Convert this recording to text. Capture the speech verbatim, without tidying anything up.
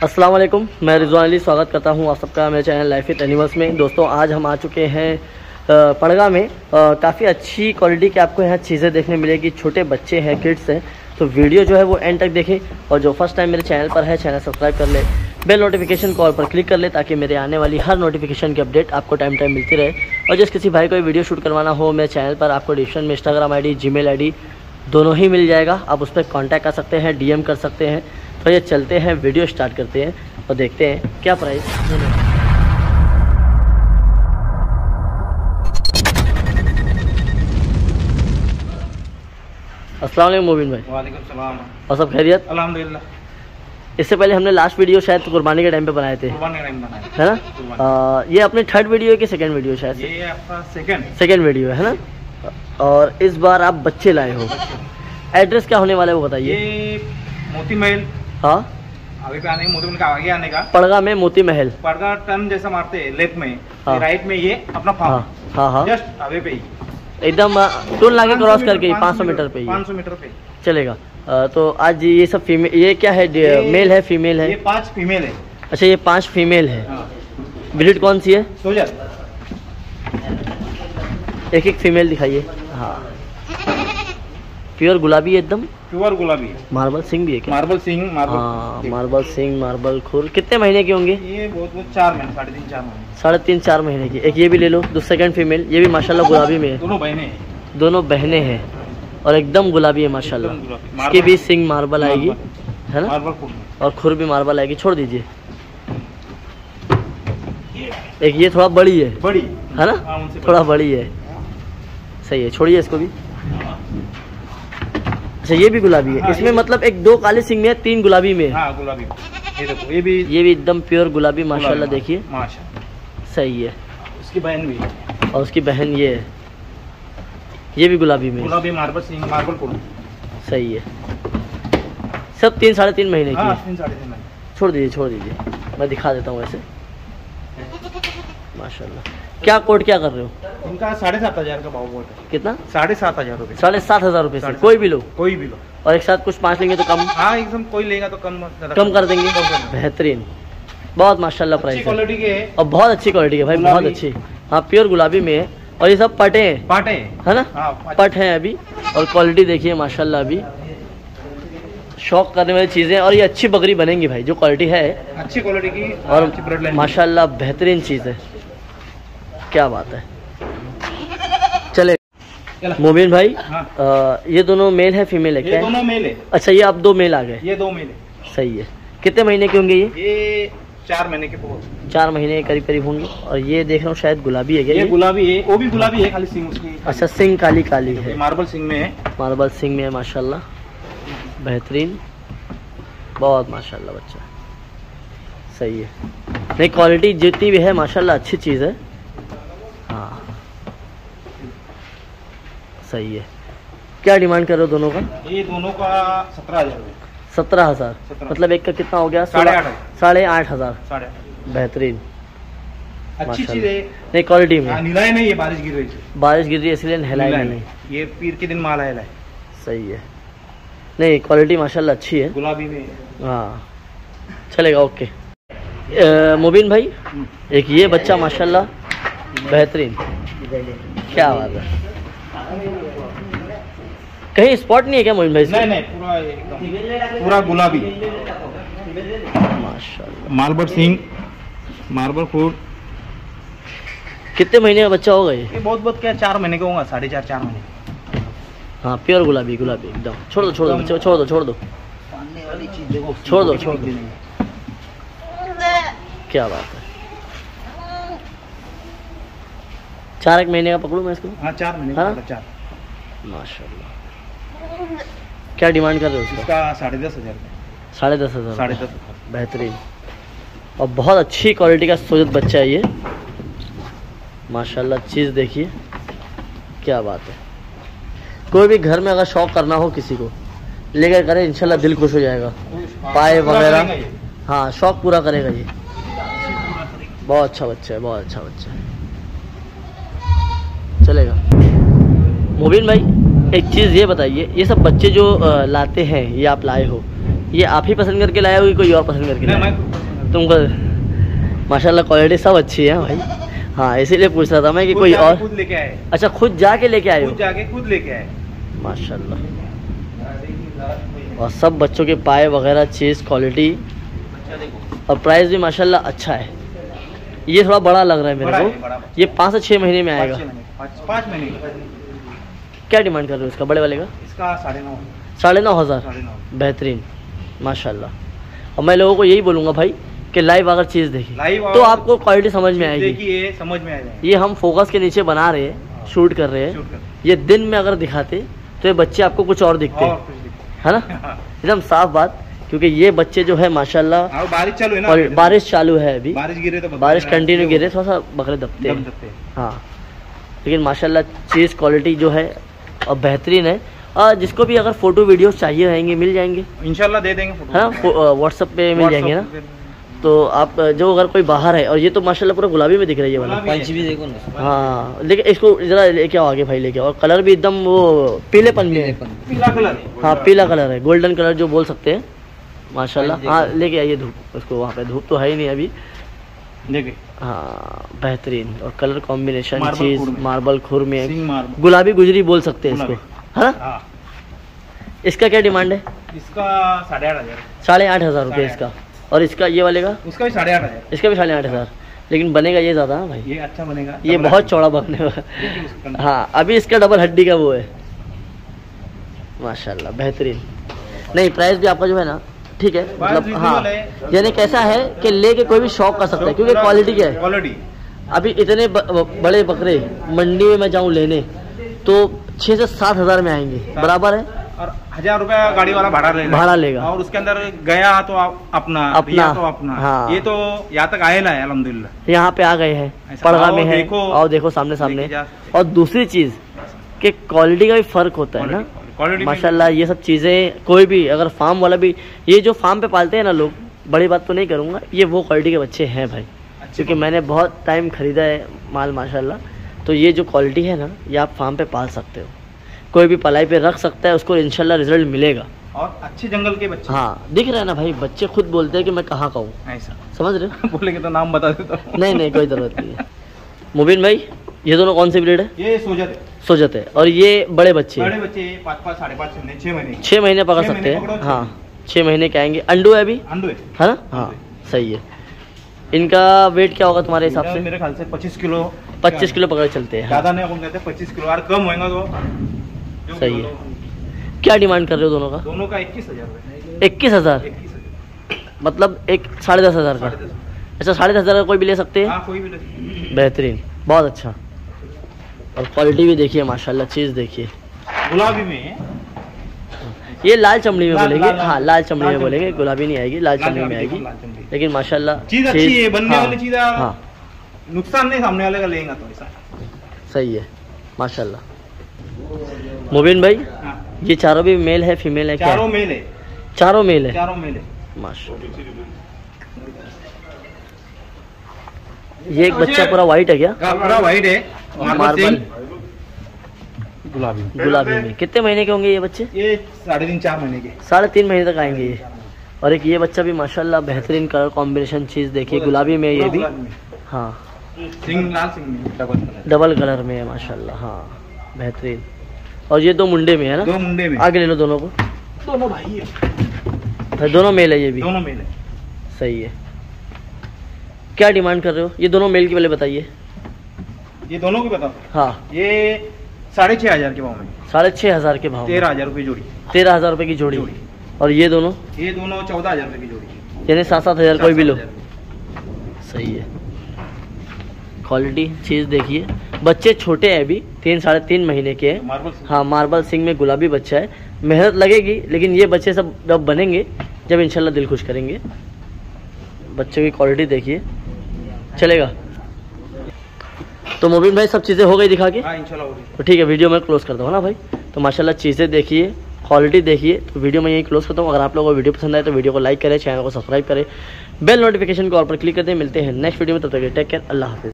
अस्सलाम वालेकुम, मैं रिजवान अली स्वागत करता हूं आप सबका मेरे चैनल लाइफ विद एनिमल्स में। दोस्तों आज हम आ चुके हैं पड़गा में। काफ़ी अच्छी क्वालिटी की आपको यहाँ चीज़ें देखने मिलेगी। छोटे बच्चे हैं, किड्स हैं, तो वीडियो जो है वो एंड तक देखें। और जो फर्स्ट टाइम मेरे चैनल पर है, चैनल सब्सक्राइब कर ले, बेल नोटिफिकेशन कॉल पर क्लिक कर ले, ताकि मेरे आने वाली हर नोटिफिकेशन की अपडेट आपको टाइम टाइम मिलती रहे। और जिस किसी भाई को वीडियो शूट करवाना हो, मेरे चैनल पर आपको डिस्क्रिप्शन में Instagram I D, G mail I D दोनों ही मिल जाएगा। आप उस पर कॉन्टैक्ट कर सकते हैं, डी एम कर सकते हैं। तो ये चलते हैं, वीडियो स्टार्ट करते हैं और देखते हैं क्या प्राइस। अस्सलाम वालेकुम मोबिन भाई। वालेकुम सलाम। और सब खैरियत? अल्हम्दुलिल्लाह। इससे पहले हमने लास्ट वीडियो शायद कुर्बानी के टाइम पे बनाए थे, कुर्बानी के टाइम बनाए है ना? आ, ये अपने थर्ड वीडियो है कि सेकंड वीडियो? शायद ये आपका सेकंड सेकंड वीडियो है ना। और इस बार आप बच्चे लाए हो। एड्रेस क्या होने वाला है वो बताइए। ये मोती महल, हाँ, आगे पे आने मोती महल का आगे आने का, पड़गा में मोती महल। पड़गा टर्न जैसा मारते हैं लेफ्ट में, हाँ। राइट में ये अपना फार्म। हाँ हाँ हाँ, जस्ट आगे पे ही एकदम टोल नाके क्रॉस करके पाँच सौ मीटर पे ही पाँच सौ मीटर पे चलेगा। आ, तो आज ये सब फीमेल, ये क्या है, मेल है फीमेल है? ये पांच फीमेल है। अच्छा, ये पांच फीमेल है। हाँ। ब्रीड कौन सी है? सोल्जर। एक एक फीमेल दिखाइए। हाँ, प्योर गुलाबी है एकदम, प्योर गुलाबी है। मार्बल सिंग भी है क्या? Marble Singh, marble. हाँ, मार्बल सिंग, मार्बल खुर। कितने महीने के होंगे ये? बहुत बहुत चार महीने, साढ़े तीन चार महीने। साढ़े तीन चार महीने की। एक ये भी ले लो, दो सेकंड फीमेल, ये भी माशाल्लाह गुलाबी में है। दोनों बहने हैं। दोनों बहनें हैं और एकदम गुलाबी है माशाल्लाह। इसकी भी सिंग मार्बल आएगी, है ना? मार्बल खुर और खुर भी मार्बल आएगी। छोड़ दीजिए। एक ये थोड़ा बड़ी है, बड़ी है ना? हाँ, उनसे थोड़ा बड़ी है, सही है। छोड़िए इसको भी। अच्छा, ये भी गुलाबी है। हाँ, इसमें मतलब एक दो काली सिंग में है, तीन गुलाबी में है। हाँ, गुलाबी। ये देखो, ये भी ये भी एकदम प्योर गुलाबी माशाल्लाह। देखिए माशाल्लाह, सही है। उसकी बहन भी है। और उसकी बहन ये है, ये भी गुलाबी में है। गुलाबी मार्बल सिंह, मार्बल खुर। सही है। सब तीन साढ़े तीन महीने की हाँ, है। तीन साढ़े तीन महीने। छोड़ दीजिए छोड़ दीजिए, मैं दिखा देता हूँ ऐसे। माशाल्लाह। क्या कोट क्या कर रहे हो? इनका साढ़े सात हजार का भाव बोल है। कितना? साढ़े सात हजार रुपये। साढ़े सात हजार रुपये से साढ़े कोई भी लो? कोई भी लो। और एक साथ कुछ पाँच लेंगे तो कम? हाँ, एकदम कोई लेगा तो कम कम कर देंगे। बेहतरीन, बहुत माशाल्लाह प्राइस है। क्वालिटी के है और बहुत अच्छी क्वालिटी है भाई, बहुत अच्छी। हाँ, प्योर गुलाबी में है। और ये सब पटे हैं, पाटे है ना? हाँ, पट हैं अभी। और क्वालिटी देखिए माशाल्लाह, अभी शौक करने वाली चीज़ें। और ये अच्छी बकरी बनेंगी भाई, जो क्वालिटी है अच्छी क्वालिटी की और अच्छी ब्लड लाइन माशाल्लाह बेहतरीन चीज़ है। क्या बात है। चले मोबिन भाई। हाँ। आ, ये दोनों मेल है फीमेल है ये क्या? दोनों मेल है। अच्छा, ये आप दो मेल आ गए। ये दो मेल है। सही है। कितने महीने के होंगे ये? ये चार महीने के पूरे। चार महीने के करीब करीब होंगे। और ये देख रहा हूँ शायद गुलाबी है क्या? ये गुलाबी है, वो भी गुलाबी है, खाली सिंह उसकी। अच्छा, सिंग काली काली है। मार्बल सिंह में है। मार्बल सिंग में है माशाल्लाह, बेहतरीन, बहुत माशाल्लाह बच्चा। सही है। नहीं, क्वालिटी जितनी भी है माशाल्लाह अच्छी चीज़ है। हाँ, सही है। क्या डिमांड कर रहे हो दोनों का? ये दोनों का सत्रह हजार रुपये। सत्रह हजार मतलब एक का कितना हो गया? साढ़े आठ साढ़े आठ हजार साढ़े बेहतरीन, अच्छी चीज है। नहीं क्वालिटी में। निलाए नहीं, ये बारिश गिर रही थी, बारिश गिर रही है इसलिए नहलाए निलाए नहीं। ये पीर के दिन माल आया है। सही है। नहीं, क्वालिटी माशाल्लाह अच्छी है। गुलाबी में। हाँ, चलेगा। ओके। आ, मुबीन भाई, एक ये बच्चा माशाल्लाह बेहतरीन, क्या बात है। कहीं स्पॉट नहीं है क्या मोबिन भाई? नहीं नहीं, पूरा एकदम पूरा गुलाबी माशाल्लाह। Marble Singh, marble food. कितने महीने का बच्चा होगा ये? ये बहुत बहुत क्या, चार महीने का होगा, साढ़े चार चार महीने। हाँ, प्योर गुलाबी गुलाबी एकदम। छोड़ दो छोड़ दो बच्चे, छोड़ दो छोड़ दो पालने वाली चीज देखो, छोड़ दो छोड़ दो। क्या बात है। चार एक महीने का पकड़ूं मैं इसको? हाँ, चार महीने हाँ? का, चार। माशाल्लाह। क्या डिमांड कर रहे हो उसका? इसका साढ़े दस हजार। साढ़े दस हजार साढ़े दस हजार बेहतरीन। और बहुत अच्छी क्वालिटी का सोजत बच्चा है ये माशाल्लाह। चीज़ देखिए, क्या बात है। कोई भी घर में अगर शौक करना हो किसी को, लेकर करें इंशाल्लाह दिल खुश हो जाएगा। पाए वगैरह, हाँ, शौक पूरा करेगा ये। बहुत अच्छा बच्चा है, बहुत अच्छा बच्चा है, चलेगा। मुबीन भाई, एक चीज़ ये बताइए, ये सब बच्चे जो लाते हैं, ये आप लाए हो, ये आप ही पसंद करके लाया हो कि कोई और पसंद करके नहीं, लाया? मैं तुमको माशाल्लाह क्वालिटी सब अच्छी है भाई। हाँ इसीलिए पूछ रहा था मैं कि खुद कोई जाके और। खुद लेके आए, अच्छा खुद जाके लेके आए हो? खुद जाके खुद लेके आए। माशाल्लाह। और सब बच्चों के पाए वगैरह चीज़ क्वालिटी और प्राइस भी माशाल्लाह अच्छा है। ये थोड़ा बड़ा लग रहा है मेरे बड़ा को। है, बड़ा। ये पाँच से छः महीने में पाँच आएगा। छः महीने, पाँच पाँच महीने का। क्या डिमांड कर रहे हो इसका बड़े वाले का? इसका साढ़े नौ साढ़े नौ हज़ार साढ़े नौ बेहतरीन माशाल्लाह। और मैं लोगों को यही बोलूँगा भाई कि लाइव अगर चीज़ देखी लाइव तो आपको क्वालिटी समझ में आएगी। देखिए समझ में आ जाएगा। ये हम फोकस के नीचे बना रहे हैं, शूट कर रहे शूट हैं। कर। ये दिन में अगर दिखाते तो ये बच्चे आपको कुछ और दिखते और कुछ दिक्कत। है ना, एकदम साफ बात। क्योंकि ये बच्चे जो है माशाल्लाह और बारिश चालू है ना, और बारिश चालू है अभी, बारिश गिरे तो बारिश कंटिन्यू गिरे थोड़ा सा बकरे दबते दब हैं। दबते हैं। हाँ लेकिन माशाल्लाह चीज़ क्वालिटी जो है और बेहतरीन है। और जिसको भी अगर फ़ोटो वीडियोस चाहिए रहेंगे मिल जाएंगे, इंशाल्लाह दे देंगे फोटो। है ना, व्हाट्सएप पे मिल जाएंगे ना। तो आप जो अगर कोई बाहर है, और ये तो माशाल्लाह पूरा गुलाबी में दिख रही है वाला। पंच भी देखो ना। हाँ लेकिन इसको जरा लेके आओ आगे भाई, लेके आओ। और कलर भी एकदम वो पीलेपन में है। पीला कलर। हाँ पीला कलर है, गोल्डन कलर जो बोल सकते हैं माशाल्लाह। हाँ लेके आइए धूप उसको, वहाँ पे धूप तो है ही नहीं अभी। देखिए हाँ बेहतरीन और कलर कॉम्बिनेशन मार्बल चीज़ खुर में। मार्बल खुर में, सिंह मार्बल। गुलाबी गुजरी बोल सकते हैं इसको, गुलाबी। है ना। हाँ इसका क्या डिमांड है? इसका साढ़े आठ हजार। साढ़े आठ हज़ार रुपये साढ़े इसका। और इसका ये वाले का? उसका भी साढ़े आठ हजार। इसका भी साढ़े आठ हज़ार। लेकिन बनेगा ये ज़्यादा है भाई, ये अच्छा बनेगा। ये डबल बहुत हड्डी। चौड़ा बनने वाला। हाँ अभी इसका डबल हड्डी का वो है माशाल्लाह बेहतरीन। नहीं प्राइस भी आपका जो है ना ठीक है, मतलब हाँ reasonable यानी कैसा है कि लेके कोई भी शौक कर सकता है। क्योंकि क्वालिटी क्या है, क्वालिटी। अभी इतने ब, ब, बड़े बकरे मंडी में मैं जाऊँ लेने तो छः से सात हज़ार में आएंगे, बराबर है। और हजार रुपया गाड़ी वाला भाड़ा लेगा। भाड़ा लेगा। और उसके अंदर गया तो आप अपना अपना, रिया तो अपना। हाँ। ये तो यहाँ तक आए ना है अल्हम्दुलिल्लाह। यहाँ पे आ गए हैं, ऐसा पड़गा आओ, में है। देखो, और देखो सामने सामने। लेके जा सकते। और दूसरी चीज़ कि क्वालिटी का भी फ़र्क होता है ना क्वालिटी माशाल्लाह। ये सब चीज़ें कोई भी अगर फार्म वाला भी, ये जो फार्म पे पालते हैं ना लोग, बड़ी बात तो नहीं करूँगा, ये वो क्वालिटी के बच्चे हैं भाई। क्योंकि मैंने बहुत टाइम ख़रीदा है माल माशाल्लाह। तो ये जो क्वालिटी है ना, ये आप फार्म पे पाल सकते हो, कोई भी पलाई पे रख सकता है, उसको इंशाल्लाह रिजल्ट मिलेगा। और अच्छे जंगल के बच्चे। हाँ दिख रहा है ना भाई, बच्चे खुद बोलते हैं कि मैं कहाँ का हूँ, ऐसा समझ रहे हो? बोलेंगे तो नाम बता देता हूँ। नहीं नहीं कोई ज़रूरत नहीं है। मुबीन भाई ये दोनों कौन सी ब्रीड है? ये सोजत है। सोजत है। और ये बड़े बच्चे बड़े बच्चे पाँच पाँच साढ़े पाँच महीने छह महीने छः महीने पकड़ छह सकते महीने हैं। पकड़ो, छह हाँ छः महीने के आएंगे। अंडू है अभी, अंडू है। है ना। हाँ सही है। इनका वेट क्या होगा तुम्हारे हिसाब से? मेरे ख्याल से पच्चीस किलो। पच्चीस किलो पकड़ चलते हैं। हाँ। ज्यादा नहीं, अपन कहते हैं पच्चीस किलो और कम होएगा तो जो सही किलो है। लो। क्या डिमांड कर रहे हो दोनों का? दोनों का इक्कीस हजार रुपये। इक्कीस हज़ार इक्कीस हजार। मतलब एक साढ़े दस हज़ार का। साढ़े दस। अच्छा साढ़े दस हज़ार का कोई भी ले सकते हैं। हाँ कोई भी ले। बेहतरीन, बहुत अच्छा। और क्वालिटी भी देखिए माशाल्लाह, चीज़ देखिए। गुलाबी में है। ये लाल चमड़ी में लाल- बोलेंगे। लाल- हाँ लाल चमड़ी लाल में चमड़ी। बोलेंगे, गुलाबी नहीं आएगी, लाल लाल चमड़ी में चमड़ी, आएगी। लाल चमड़ी। लेकिन माशाल्लाह चीज अच्छी है, बनने हाँ, वाली चीज है। हाँ नुकसान नहीं सामने वाले का लेगा तो ऐसा। सही है माशाल्लाह। मुबीन भाई हाँ। ये चारों भी मेल है फीमेल है? क्या चारों है? मेल है। चारों मेल है चारों मेल है। माशाल्लाह। ये एक बच्चा पूरा वाइट है क्या? पूरा वाइट है। Marble marble Singh. गुलाबी। गुलाबी में। कितने महीने के होंगे ये बच्चे? ये साढ़े तीन चार महीने के। साढ़े तीन महीने तक आएंगे ये। और एक ये बच्चा भी माशाल्लाह बेहतरीन कलर कॉम्बिनेशन चीज़ देखिए, गुलाबी में ये भी। हाँ सिंह लाल सिंह में डबल कलर। डबल कलर में है माशाल्लाह। हाँ बेहतरीन। और ये दो मुंडे में है ना? दो मुंडे में। आगे ले लो दोनों को। दोनों भाई है। तो दोनों मेल है ये भी? दोनों मेल है। सही है। क्या डिमांड कर रहे हो? ये दोनों मेल की पहले बताइए। ये दोनों को बताओ। हाँ ये साढ़े छह हजार के भाव में। साढ़े छः हज़ार के भाव। तेरह हजार रुपये जोड़ी। तेरह हज़ार रुपये की जोड़ी। जोड़ी। और ये दोनों ये दोनों चौदह हजार रुपये की जोड़ी। यानी सात सात हज़ार कोई भी लो। सात हजार। सही है। क्वालिटी चीज़ देखिए। बच्चे छोटे हैं अभी, तीन साढ़े तीन महीने के हैं। मार्बल सिंह। हाँ मार्बल सिंह में गुलाबी बच्चा है। मेहनत लगेगी, लेकिन ये बच्चे सब जब बनेंगे जब इंशाल्लाह दिल खुश करेंगे। बच्चों की क्वालिटी देखिए, चलेगा। तो मुबीन भाई सब चीज़ें हो गई दिखा के? हाँ इंशाल्लाह होगी। तो ठीक है, वीडियो मैं क्लोज करता हूँ ना भाई। तो माशाल्लाह चीज़ें देखिए, क्वालिटी देखिए। तो वीडियो में यही क्लोज करता हूँ। अगर आप लोगों को वीडियो पसंद आए तो वीडियो को लाइक करें, चैनल को सब्सक्राइब करें, बेल नोटिफिकेशन को ऑल पर क्लिक कर दें। मिलते हैं नेक्स्ट वीडियो में, तब तक टेक केयर, अल्लाह हाफिज़।